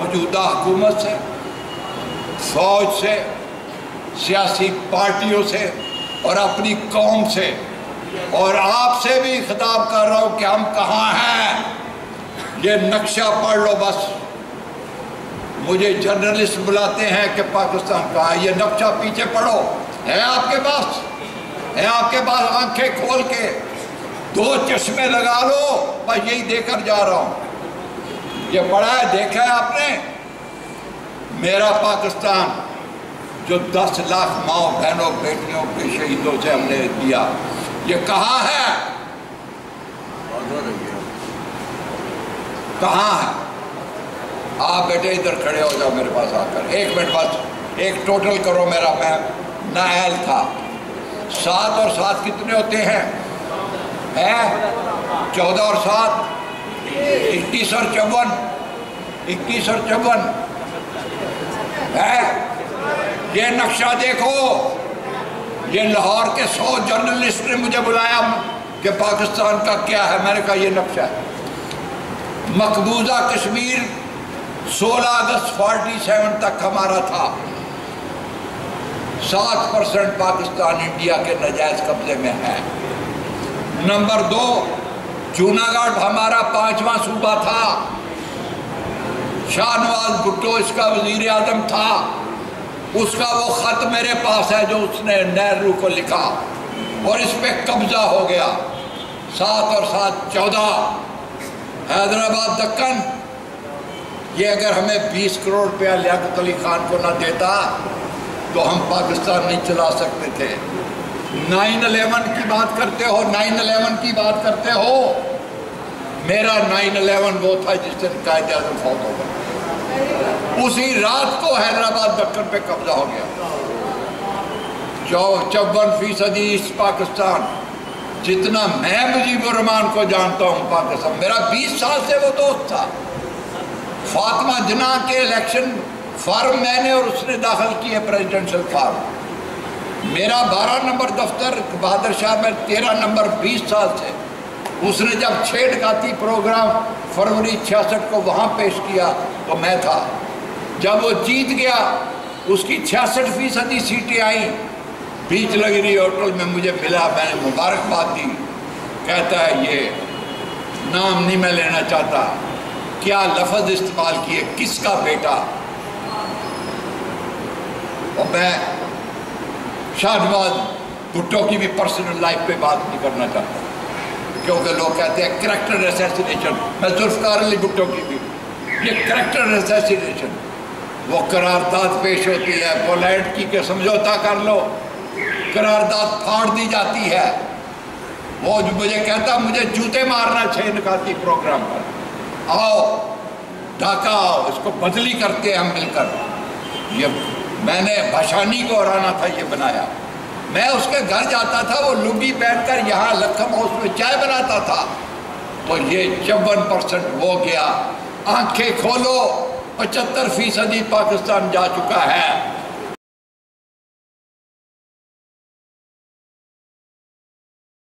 موجودہ حکومت سے، فوج سے، سیاسی پارٹیوں سے اور اپنی قوم سے اور آپ سے بھی خطاب کر رہا ہوں کہ ہم کہاں ہیں، یہ نقشہ پڑھ لو بس۔ مجھے جرنلسٹ بلاتے ہیں کہ پاکستان کہاں ہے، یہ نقشہ پیچھے پڑھو، ہے آپ کے پاس، ہے آپ کے پاس، آنکھیں کھول کے 2 چشمے لگا لو، بس یہی دے کر جا رہا ہوں۔ یہ پڑھا ہے، دیکھا ہے آپ نے؟ میرا پاکستان جو 10 لاکھ ماں بہنوں بیٹیوں کے شہیدوں سے ہم نے دیا، یہ کہاں ہے؟ کہاں ہے؟ آپ بیٹے ادھر کھڑے ہو جاؤ میرے پاس آ کر، 1 منٹ بس، ایک ٹوٹل کرو میرا، میں نااہل تھا۔ 7 اور 7 کتنے ہوتے ہیں؟ 14 اور 7 21 اور 54، 21 اور 54 ہے۔ یہ نقشہ دیکھو، یہ لاہور کے 100 جرنلسٹ نے مجھے بلایا کہ پاکستان کا کیا ہے، میں نے کہا یہ نقشہ ہے۔ مقبوضہ کشمیر 16 اگست 47 تک ہمارا تھا، 7% پاکستان انڈیا کے ناجائز قبضے میں ہے۔ نمبر 2، جوناگڑھ ہمارا 5واں صوبہ تھا، شاہ نواز بھٹو اس کا وزیر اعظم تھا، اس کا وہ خط میرے پاس ہے جو اس نے نہرو کو لکھا اور اس پہ قبضہ ہو گیا۔ 7 اور 7 14۔ حیدرآباد دکن، یہ اگر ہمیں 20 کروڑ روپیہ لیاقت علی خان کو نہ دیتا تو ہم پاکستان نہیں چلا سکتے تھے۔ 9/11 کی بات کرتے ہو، 9/11 کی بات کرتے ہو، میرا 9/11 وہ تھا جس دن قائد اعظم فوت ہو گیا، اسی رات کو حیدرآباد دکن پہ قبضہ ہو گیا۔ 54% ایسٹ پاکستان، جتنا میں مجیب الرحمان کو جانتا ہوں پاکستان، میرا 20 سال سے وہ دوست تھا۔ فاطمہ جناح کے الیکشن فارم میں نے اور اس نے داخل کیے پریزیڈنشل فارم، میرا 12 نمبر دفتر بہادر شاہ میں 13 نمبر 20 سال سے۔ اس نے جب 6 ڈکاتی پروگرام فروری 66 کو وہاں پیش کیا تو میں تھا۔ جب وہ جیت گیا، اس کی 66% سیٹیں آئیں، بیچ لگری ہوٹل میں مجھے ملا، میں نے مبارکباد دی۔ کہتا ہے یہ نام نہیں میں لینا چاہتا، کیا لفظ استعمال کیے، کس کا بیٹا؟ اور میں شاہ نواز بھٹو کی بھی پرسنل لائف پہ بات نہیں کرنا چاہتا، کیونکہ لوگ کہتے ہیں کریکٹر اسیسینیشن، میں ذوالفقار علی بھٹو کی بھی، یہ کریکٹر اسیسینیشن، وہ قرارداد پیش ہوتی ہے، پولینڈ کی کہ سمجھوتا کر لو، قرارداد پھاڑ دی جاتی ہے۔ وہ مجھے کہتا مجھے جوتے مارنا 6 نکاتی پروگرام پر، آؤ ڈھاکہ آؤ، اس کو بدلی کرتے ہیں ہم مل کر۔ یہ میں نے بھاشانی کو ہرانا تھا، یہ بنایا۔ میں اس کے گھر جاتا تھا، وہ لنگی پہن کر یہاں لکھم ہاؤس میں چائے بناتا تھا، تو یہ 54% ہو گیا۔ آنکھیں کھولو، 75% پاکستان جا چکا ہے۔